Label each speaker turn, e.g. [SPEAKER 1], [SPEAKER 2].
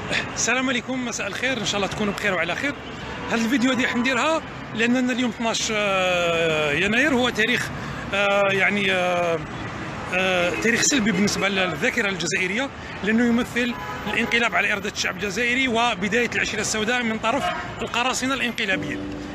[SPEAKER 1] السلام عليكم، مساء الخير، ان شاء الله تكونوا بخير وعلى خير. هذا الفيديو هذه حنديرها لاننا اليوم 12 يناير هو تاريخ تاريخ سلبي بالنسبه للذاكره الجزائريه، لانه يمثل الانقلاب على اراده الشعب الجزائري وبدايه العشيره السوداء من طرف القراصنه الانقلابيين.